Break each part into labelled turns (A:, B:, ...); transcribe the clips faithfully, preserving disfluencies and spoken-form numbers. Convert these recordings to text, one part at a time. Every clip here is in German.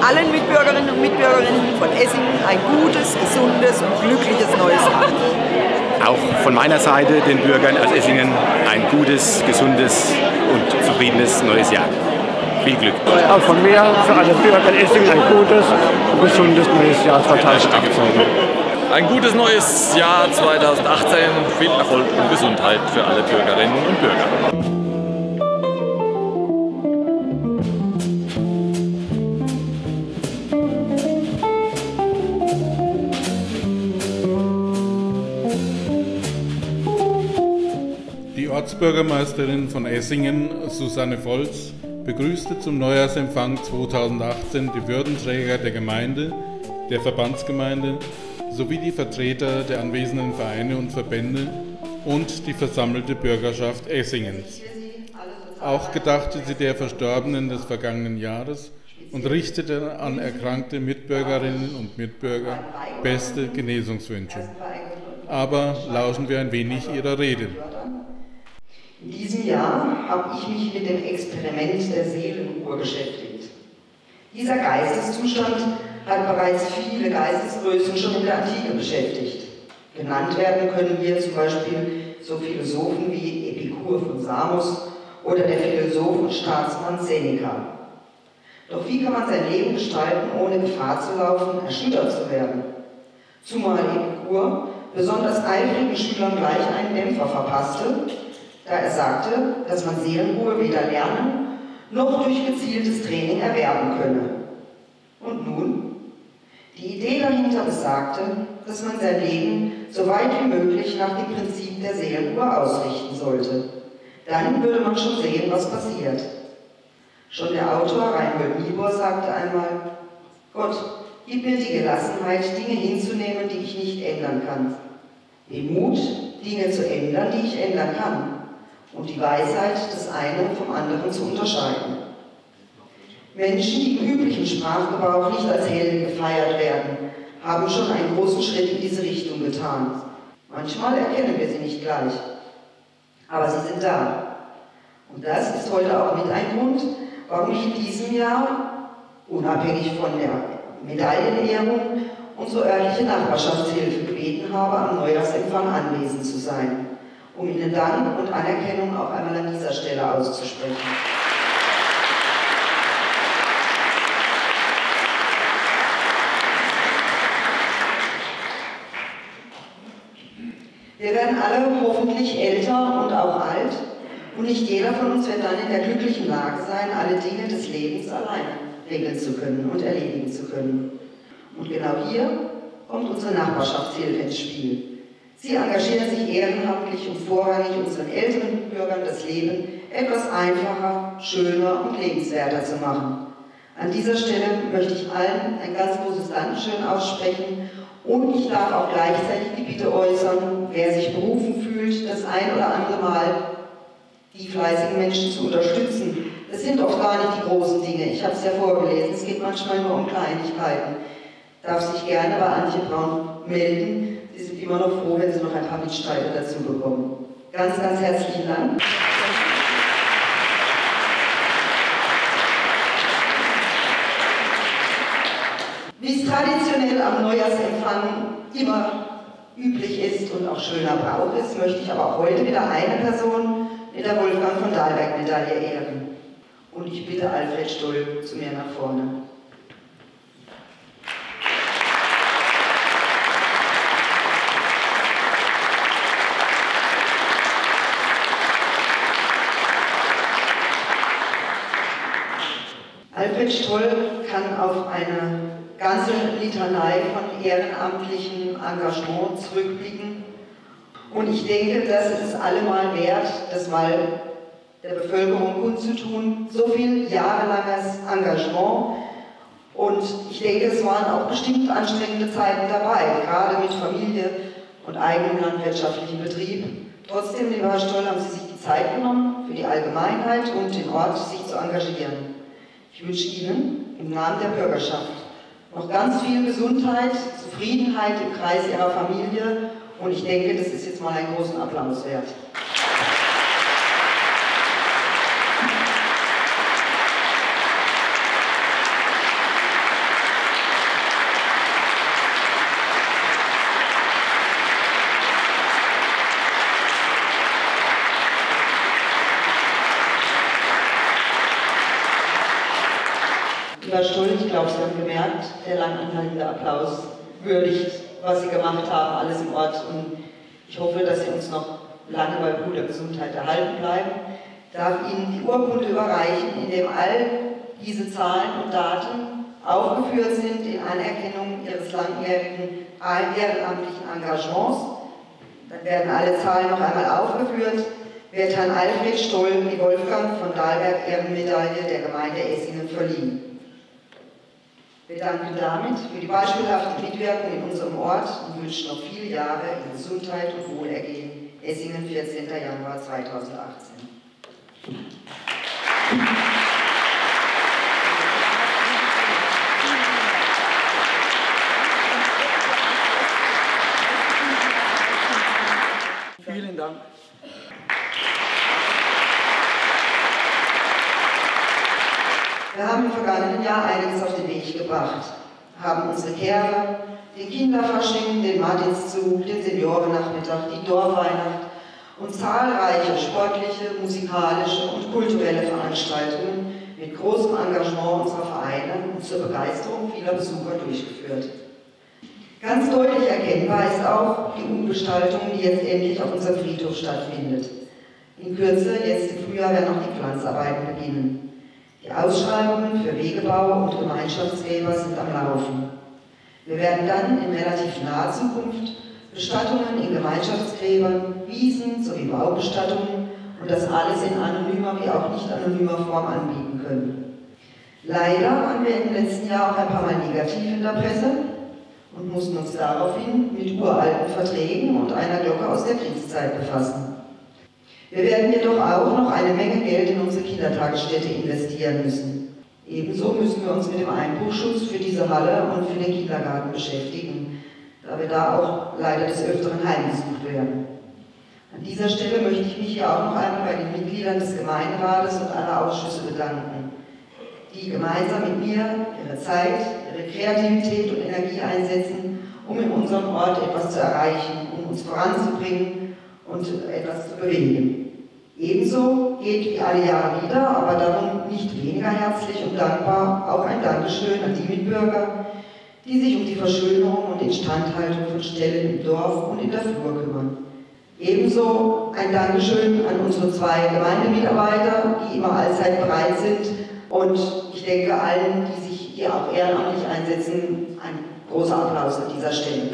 A: allen Mitbürgerinnen und Mitbürgern von Essingen ein gutes, gesundes und glückliches neues Jahr.
B: Auch von meiner Seite den Bürgern aus Essingen ein gutes, gesundes und zufriedenes neues Jahr. Viel Glück.
C: Auch von mir für alle Bürger in Essingen ein gutes und gesundes neues Jahr zweitausendachtzehn.
D: Ein gutes neues Jahr zweitausendachtzehn, viel Erfolg und Gesundheit für alle Bürgerinnen und Bürger.
E: Die Ortsbürgermeisterin von Essingen, Susanne Volz, begrüßte zum Neujahrsempfang zweitausendachtzehn die Würdenträger der Gemeinde, der Verbandsgemeinde sowie die Vertreter der anwesenden Vereine und Verbände und die versammelte Bürgerschaft Essingens. Auch gedachte sie der Verstorbenen des vergangenen Jahres und richtete an erkrankte Mitbürgerinnen und Mitbürger beste Genesungswünsche. Aber lauschen wir ein wenig ihrer Rede.
F: In diesem Jahr habe ich mich mit dem Experiment der Seelenruhe beschäftigt. Dieser Geisteszustand hat bereits viele Geistesgrößen schon in der Antike beschäftigt. Genannt werden können hier zum Beispiel so Philosophen wie Epikur von Samos oder der Philosoph und Staatsmann Seneca. Doch wie kann man sein Leben gestalten, ohne Gefahr zu laufen, erschüttert zu werden? Zumal Epikur besonders eifrigen Schülern gleich einen Dämpfer verpasste, da er sagte, dass man Seelenruhe weder lernen noch durch gezieltes Training erwerben könne. Und nun? Die Idee dahinter besagte, dass man sein Leben so weit wie möglich nach dem Prinzip der Seelenruhe ausrichten sollte. Dann würde man schon sehen, was passiert. Schon der Autor Reinhold Niebuhr sagte einmal: Gott, gib mir die Gelassenheit, Dinge hinzunehmen, die ich nicht ändern kann. Den Mut, Dinge zu ändern, die ich ändern kann. Und die Weisheit, das eine vom anderen zu unterscheiden. Menschen, die im üblichen Sprachgebrauch nicht als Helden gefeiert werden, haben schon einen großen Schritt in diese Richtung getan. Manchmal erkennen wir sie nicht gleich, aber sie sind da. Und das ist heute auch mit ein Grund, warum ich in diesem Jahr, unabhängig von der Medaillenehrung, unsere örtliche Nachbarschaftshilfe gebeten habe, am Neujahrsempfang anwesend zu sein, um Ihnen Dank und Anerkennung auch einmal an dieser Stelle auszusprechen. Wir werden alle hoffentlich älter und auch alt und nicht jeder von uns wird dann in der glücklichen Lage sein, alle Dinge des Lebens alleine regeln zu können und erledigen zu können. Und genau hier kommt unsere Nachbarschaftshilfe ins Spiel. Sie engagieren sich ehrenamtlich, um vorrangig unseren älteren Bürgern das Leben etwas einfacher, schöner und lebenswerter zu machen. An dieser Stelle möchte ich allen ein ganz großes Dankeschön aussprechen und ich darf auch gleichzeitig die Bitte äußern, wer sich berufen fühlt, das ein oder andere Mal die fleißigen Menschen zu unterstützen. Das sind oft gar nicht die großen Dinge. Ich habe es ja vorgelesen, es geht manchmal nur um Kleinigkeiten. Darf sich gerne bei Antje Braun melden. Sie sind immer noch froh, wenn Sie noch ein paar Mitstreiter dazu bekommen. Ganz, ganz herzlichen Dank. Wie es traditionell am Neujahrsempfang immer üblich ist und auch schöner Brauch ist, möchte ich aber auch heute wieder eine Person mit der Wolfgang von Dahlberg-Medaille ehren. Und ich bitte Alfred Stoll zu mir nach vorne. Alfred Stoll kann auf eine ganze Litanei von ehrenamtlichem Engagement zurückblicken. Und ich denke, das ist es allemal wert, das mal der Bevölkerung kundzutun. So viel jahrelanges Engagement. Und ich denke, es waren auch bestimmt anstrengende Zeiten dabei, gerade mit Familie und eigenem landwirtschaftlichen Betrieb. Trotzdem, lieber Herr Stoll, haben Sie sich die Zeit genommen, für die Allgemeinheit und den Ort sich zu engagieren. Ich wünsche Ihnen im Namen der Bürgerschaft noch ganz viel Gesundheit, Zufriedenheit im Kreis Ihrer Familie und ich denke, das ist jetzt mal einen großen Applaus wert. Lieber Stull, ich glaube, Sie haben gemerkt, der langanhaltende Applaus würdigt, was Sie gemacht haben, alles im Ort. Und ich hoffe, dass Sie uns noch lange bei guter Gesundheit erhalten bleiben. Ich darf Ihnen die Urkunde überreichen, in dem all diese Zahlen und Daten aufgeführt sind in Anerkennung Ihres langjährigen ehrenamtlichen Engagements. Dann werden alle Zahlen noch einmal aufgeführt. Wird Herrn Alfred Stoll die Wolfgang von Dahlberg Ehrenmedaille der Gemeinde Essingen verliehen. Wir danken damit für die beispielhafte Mitwirkung in unserem Ort und wünschen noch viele Jahre in Gesundheit und Wohlergehen. Essingen, vierzehnten Januar zweitausendachtzehn.
C: Vielen Dank.
F: Wir haben im vergangenen Jahr einiges auf den Weg gebracht, haben unsere Kerle, den Kinderfasching, den Martinszug, den Seniorennachmittag, die Dorfweihnacht und zahlreiche sportliche, musikalische und kulturelle Veranstaltungen mit großem Engagement unserer Vereine und zur Begeisterung vieler Besucher durchgeführt. Ganz deutlich erkennbar ist auch die Umgestaltung, die jetzt endlich auf unserem Friedhof stattfindet. In Kürze, jetzt im Frühjahr, werden auch die Pflanzarbeiten beginnen. Die Ausschreibungen für Wegebau und Gemeinschaftsgräber sind am Laufen. Wir werden dann in relativ naher Zukunft Bestattungen in Gemeinschaftsgräbern, Wiesen sowie Baubestattungen und das alles in anonymer wie auch nicht anonymer Form anbieten können. Leider waren wir im letzten Jahr auch ein paar Mal negativ in der Presse und mussten uns daraufhin mit uralten Verträgen und einer Glocke aus der Kriegszeit befassen. Wir werden jedoch auch noch eine Menge Geld in unsere Kindertagesstätte investieren müssen. Ebenso müssen wir uns mit dem Einbruchschutz für diese Halle und für den Kindergarten beschäftigen, da wir da auch leider des Öfteren heimgesucht werden. An dieser Stelle möchte ich mich hier auch noch einmal bei den Mitgliedern des Gemeinderates und aller Ausschüsse bedanken, die gemeinsam mit mir ihre Zeit, ihre Kreativität und Energie einsetzen, um in unserem Ort etwas zu erreichen, um uns voranzubringen und etwas zu bewegen. Ebenso geht wie alle Jahre wieder, aber darum nicht weniger herzlich und dankbar, auch ein Dankeschön an die Mitbürger, die sich um die Verschönerung und Instandhaltung von Stellen im Dorf und in der Flur kümmern. Ebenso ein Dankeschön an unsere zwei Gemeindemitarbeiter, die immer allzeit bereit sind, und ich denke allen, die sich hier auch ehrenamtlich einsetzen, ein großer Applaus an dieser Stelle.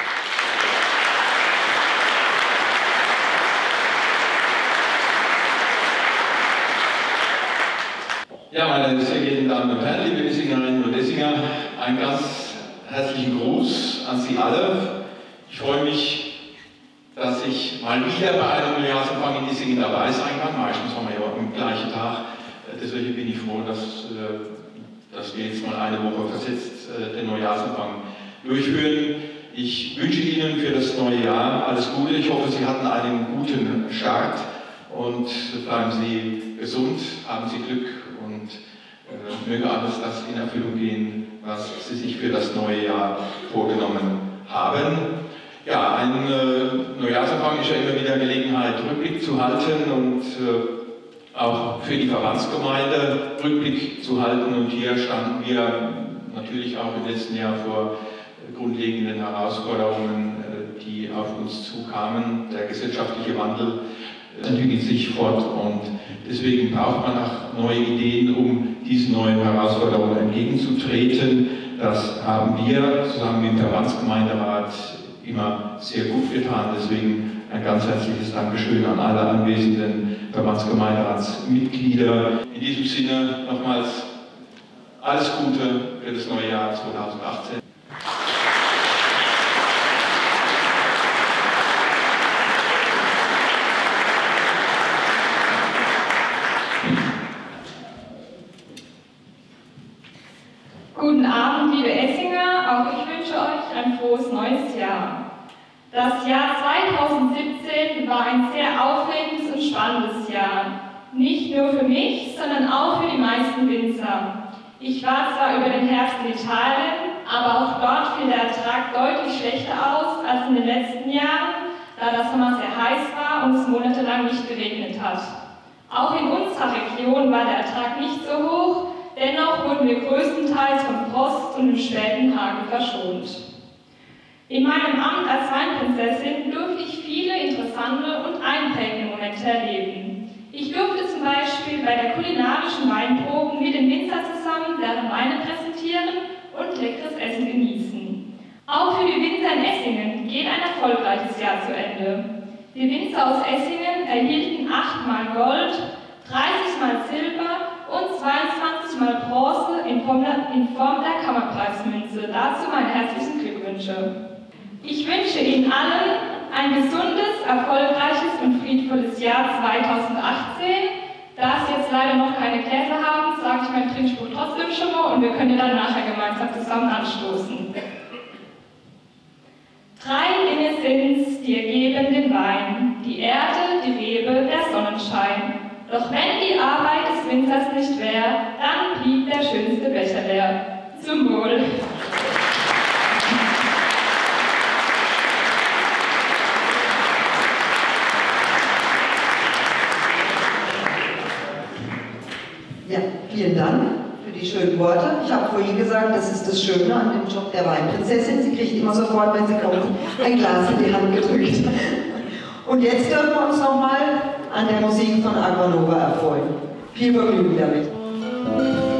G: Ja, meine sehr geehrten Damen und Herren, liebe Essingerinnen und Essinger, einen ganz herzlichen Gruß an Sie alle. Ich freue mich, dass ich mal wieder bei einem Neujahrsempfang in Essingen dabei sein kann. Meistens haben wir ja am gleichen Tag. Deswegen bin ich froh, dass, dass wir jetzt mal eine Woche versetzt den Neujahrsempfang durchführen. Ich wünsche Ihnen für das neue Jahr alles Gute. Ich hoffe, Sie hatten einen guten Start und bleiben Sie gesund, haben Sie Glück und äh, möge alles das in Erfüllung gehen, was Sie sich für das neue Jahr vorgenommen haben. Ja, ein äh, Neujahrsempfang ist ja immer wieder Gelegenheit, Rückblick zu halten und äh, auch für die Verbandsgemeinde Rückblick zu halten. Und hier standen wir natürlich auch im letzten Jahr vor äh, grundlegenden Herausforderungen, äh, die auf uns zukamen. Der gesellschaftliche Wandel entwickelt sich fort und deswegen braucht man auch neue Ideen, um diesen neuen Herausforderungen entgegenzutreten. Das haben wir zusammen mit dem Verbandsgemeinderat immer sehr gut getan. Deswegen ein ganz herzliches Dankeschön an alle anwesenden Verbandsgemeinderatsmitglieder. In diesem Sinne nochmals alles Gute für das neue Jahr zweitausendachtzehn.
H: Guten Abend, liebe Essinger, auch ich wünsche euch ein frohes neues Jahr. Das Jahr zweitausendsiebzehn war ein sehr aufregendes und spannendes Jahr. Nicht nur für mich, sondern auch für die meisten Winzer. Ich war zwar über den Herbst in Italien, aber auch dort fiel der Ertrag deutlich schlechter aus als in den letzten Jahren, da der Sommer sehr heiß war und es monatelang nicht geregnet hat. Auch in unserer Region war der Ertrag nicht so hoch, dennoch wurden wir größtenteils von Frost und dem späten Hagel verschont. In meinem Amt als Weinprinzessin durfte ich viele interessante und einprägende Momente erleben. Ich durfte zum Beispiel bei der kulinarischen Weinprobe mit den Winzer zusammen deren Weine präsentieren und leckeres Essen genießen. Auch für die Winzer in Essingen geht ein erfolgreiches Jahr zu Ende. Die Winzer aus Essingen erhielten achtmal Gold, dreißigmal Silber und zweiundzwanzigmal Bronze in Form der Kammerpreismünze. Dazu meine herzlichen Glückwünsche. Ich wünsche Ihnen allen ein gesundes, erfolgreiches und friedvolles Jahr zweitausendachtzehn. Da Sie jetzt leider noch keine Gläser haben, sage ich meinen Trinkspruch trotzdem schon mal und wir können dann nachher gemeinsam zusammen anstoßen. Drei Dinge sind's, die ergeben den Wein, die Erde, die Rebe, der Sonnenschein. Doch wenn die Arbeit des Winzers nicht wär, dann blieb der schönste Becher leer. Zum Wohl!
F: Ja, vielen Dank für die schönen Worte. Ich habe vorhin gesagt, das ist das Schöne an dem Job der Weinprinzessin. Sie kriegt immer sofort, wenn sie kommt, ein Glas in die Hand gedrückt. Und jetzt dürfen wir uns nochmal an der Musik von Agronova erfreuen. Viel Vergnügen damit.